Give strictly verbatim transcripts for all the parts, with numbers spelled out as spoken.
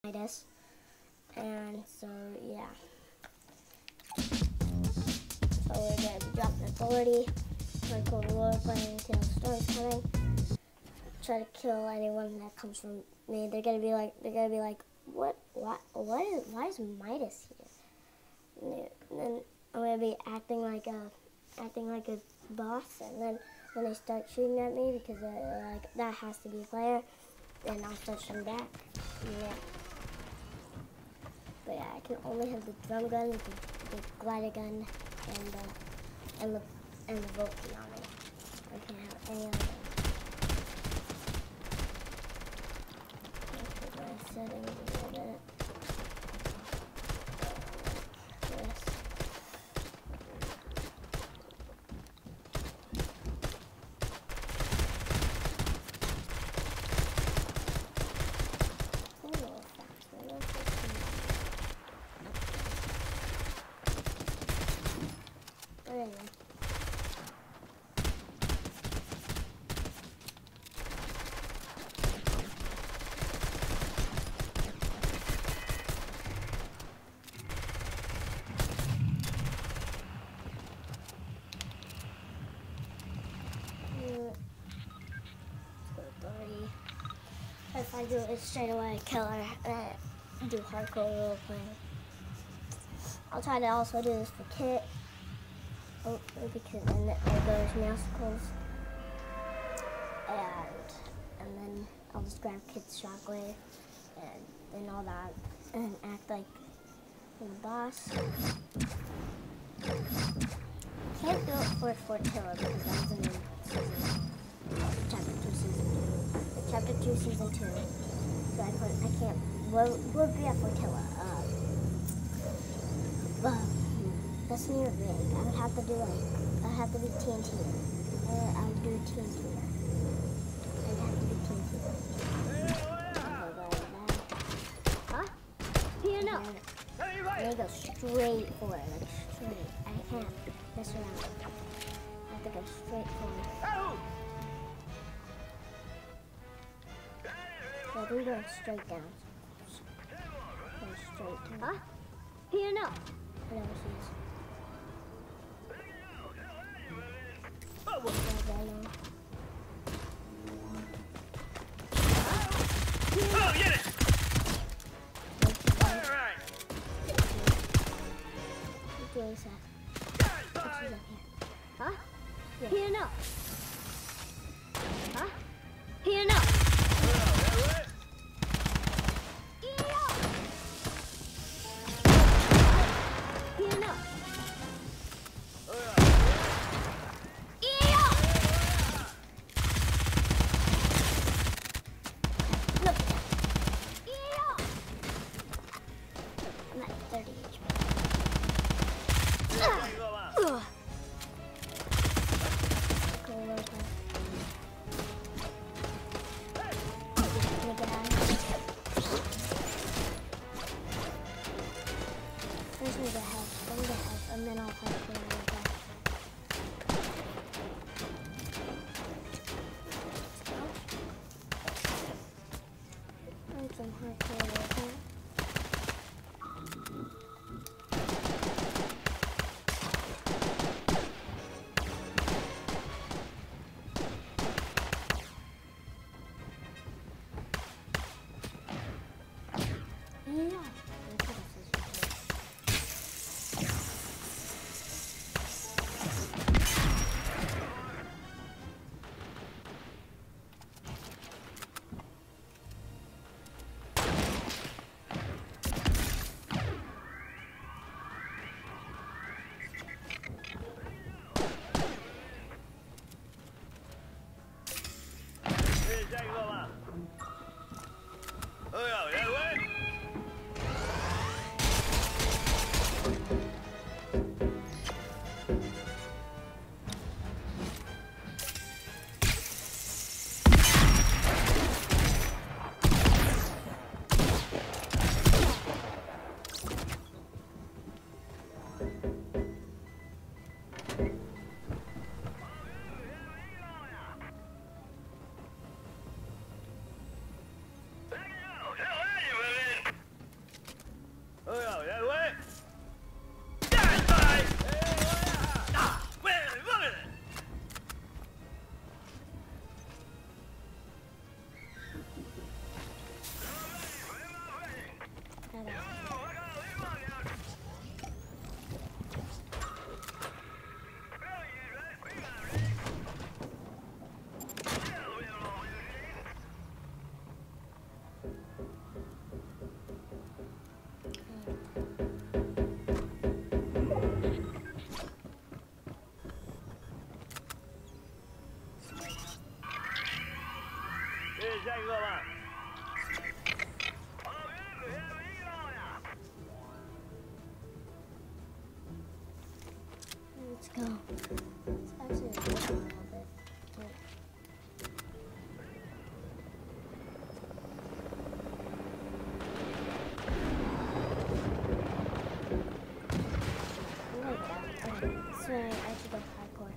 Midas. And so, yeah. So we're going to be dropping authority. Hardcore role playing until the storm's coming. Try to kill anyone that comes from me. They're gonna be like, they're gonna be like, what, what, what is, why is Midas here? And then I'm gonna be acting like a, acting like a boss. And then when they start shooting at me, because they're like, that has to be a player, then I'll start shooting back. Yeah. But yeah, I can only have the drum gun, the, the glider gun, and the, and the, and the Volky on it. I can't have any other gun. Settings a little bit. This. A little faster. Let's just see. But anyway. If I do it straight away, kill her, and do hardcore role playing. I'll try to also do this for Kit, oh, because then there goes Musicals, and and then I'll just grab Kit's shockwave and and all that, and act like the boss. Can't do it for Fortilla because that's in season, chapter two, season two. Chapter two, season two. So I put, I can't. What would be at Fortilla? Uh, uh, that's near rig. I would have to do like. I would have to be T N T. Uh, I would do T N T. I'd have to be T N T. Huh? Here, no. I'm gonna go straight for it, like straight. I can't mess around. I have to go straight for it. We're going straight down. Going straight down. Huh? Here, no. I never see this. Oh, what's that now? Oh, get it! All right. What is that? What's up here? Huh? Yeah. Here, no. Huh? Here, no. And then I'll have to go back. Let's go. Some hardcore okay? Yeah. go. It's actually working a little bit. Wait. There we go. Okay. So I should go hardcore.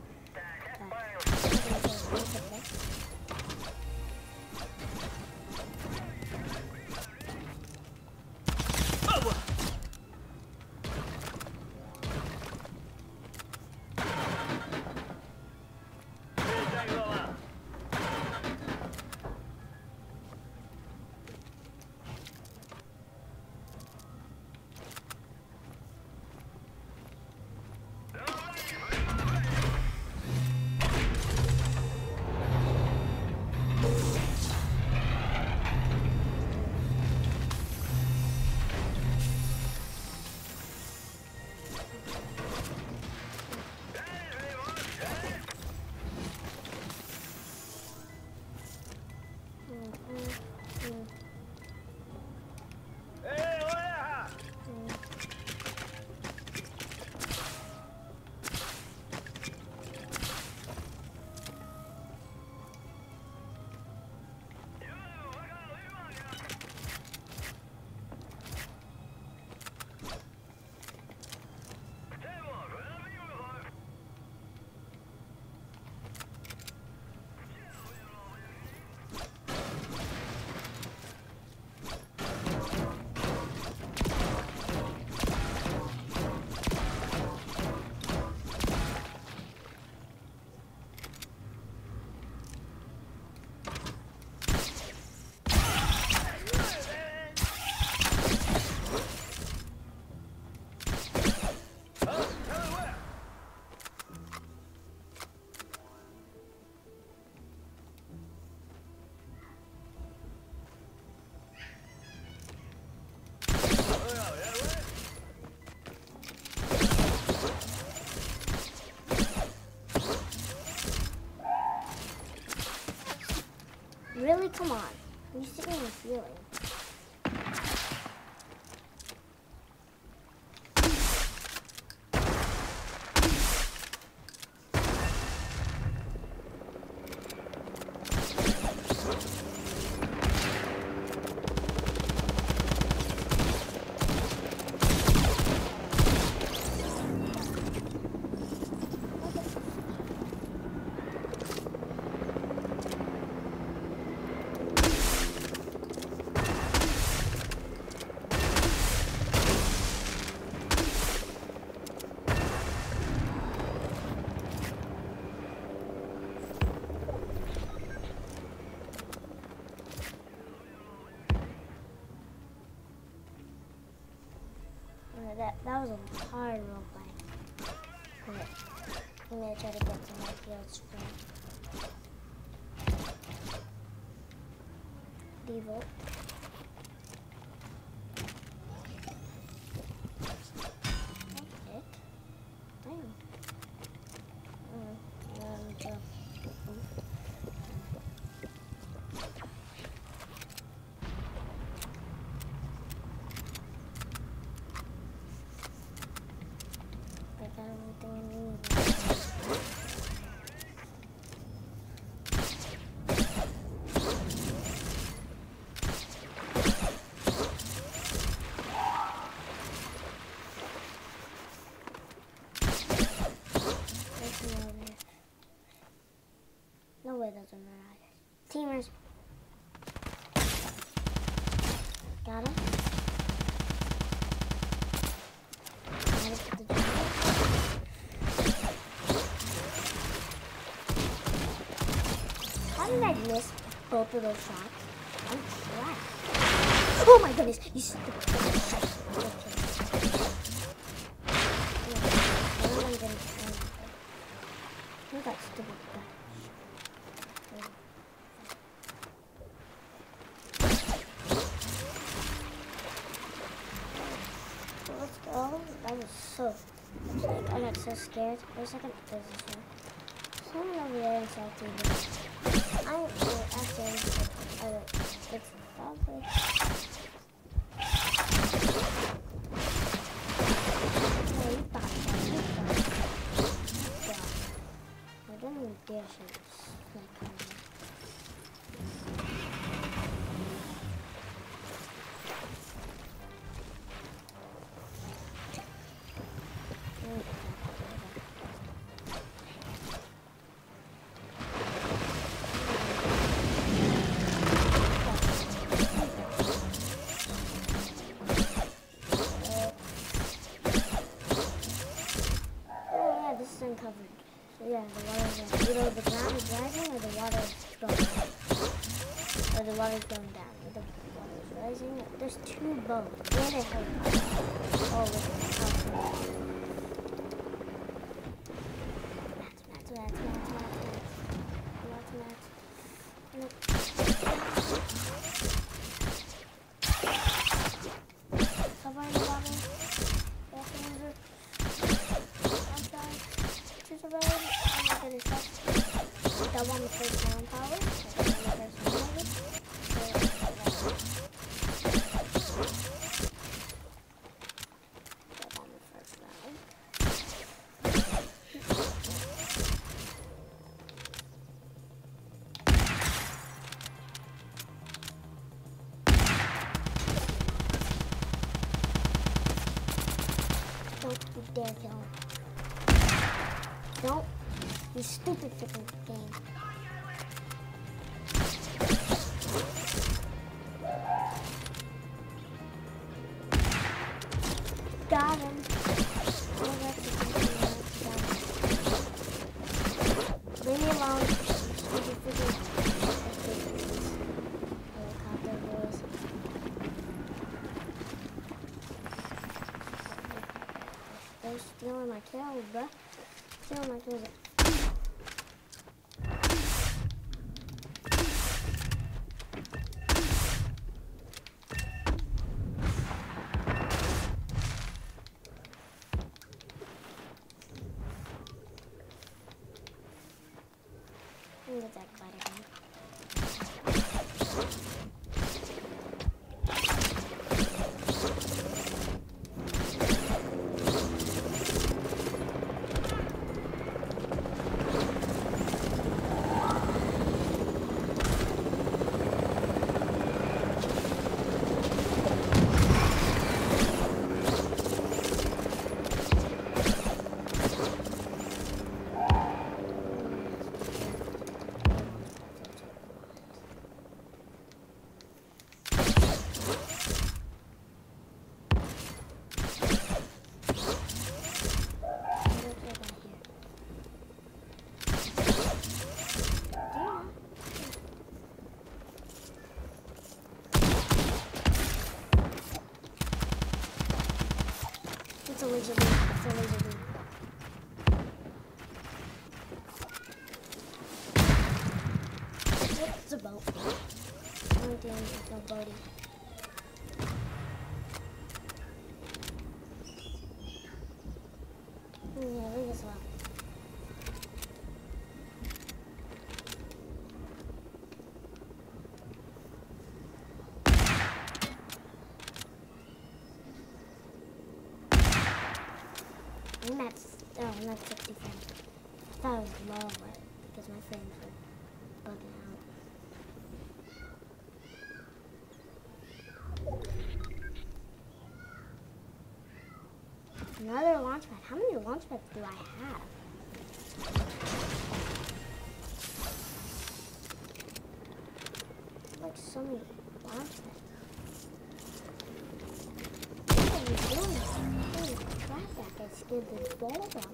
Really? Come on. You're sitting in the ceiling. That, that was a hard roleplay. But I'm going to try to get to my fields from Devolt. That's it. Damn. Mm, um, so, everything I need. No way those are Midas. Teamers. Got him. How did I miss both of those shots? I'm trapped. Oh my goodness, you stupid shit. Look at that stupid guy. Let's go. That was so. I got so scared for a second. There's this one. Someone over there inside T V. I'm uh, actually. Uh, it's probably. No, you thought that. You thought that. Yeah, the water is either the ground is rising or the water is going down. Or the water is going down. Or the water is rising. There's two boats. And a helicopter. Oh, look at that. Mats, mats, mats, mats, mats, mats. Cover in the water. Walking over. Outside. To the road. Oh my goodness. That's double on the first round power. Double on the first round power. Double on the first round. Don't you dare kill him. Don't. You stupid freaking game. Got him. Oh, that's a Leave me alone. Stupid freaking helicopter boys. They're stealing my kills, bruh. Stealing my kills. Get that glider gun. It's a laser beam. It's a laser beam. It's a boat. Oh damn, there's no boaty. Yeah, leave us alone. I'm at, oh, I'm at sixty frames. I thought it was lower because my frames were bugging out. Another launch pad. How many launch pads do I have? Like so many launch pads. What are you doing? Holy crap, that guy scared the balls out of me.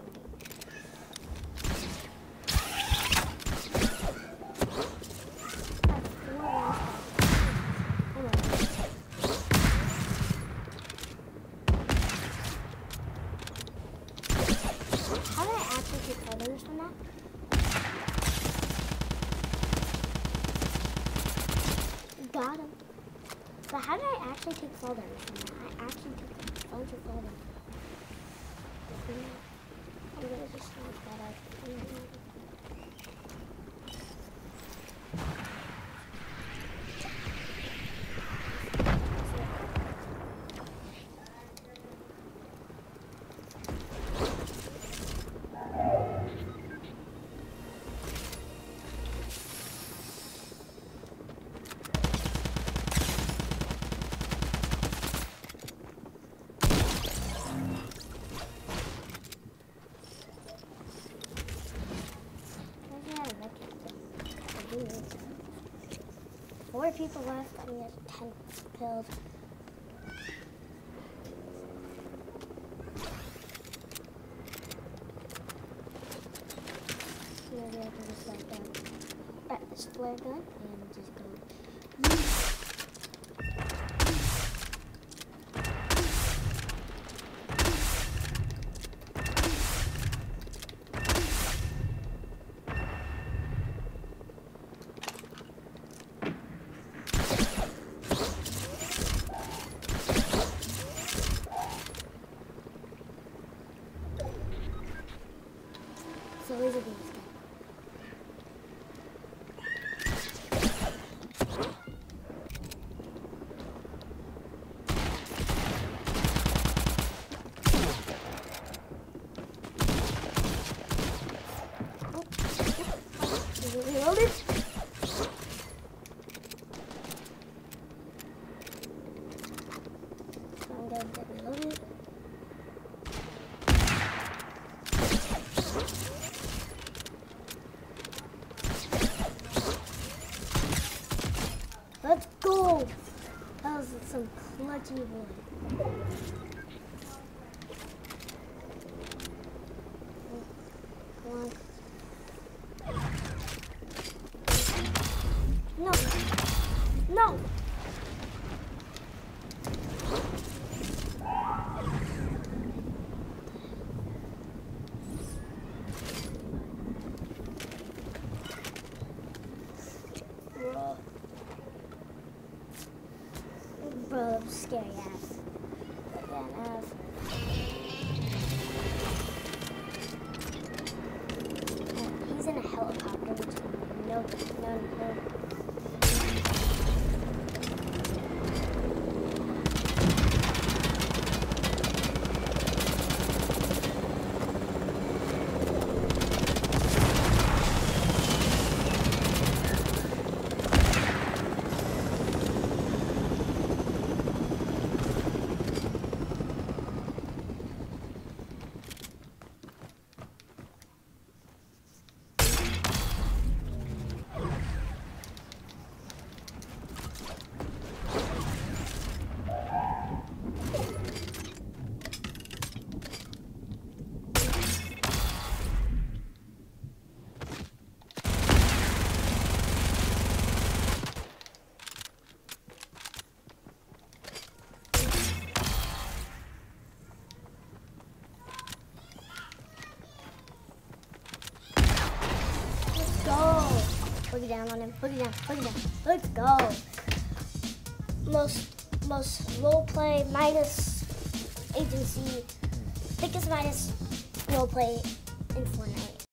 How did I actually take photos from that? Got him. But how did I actually take photos from that? I actually took a bunch of photos. I'm gonna just like that up. Four people left. I mean, there's ten kills. flare gun and just go. So laser beam is good. Reloaded. So I'm gonna get reloaded. Let's go! That was some clutchy boy. Come on. No! No! Bro. Bro, scary ass. Again, ass. He's in a helicopter, which no, no, no. Boogie down on him. Boogie down. Boogie down. Let's go. Most most roleplay Midas agency, thickest Midas roleplay in Fortnite.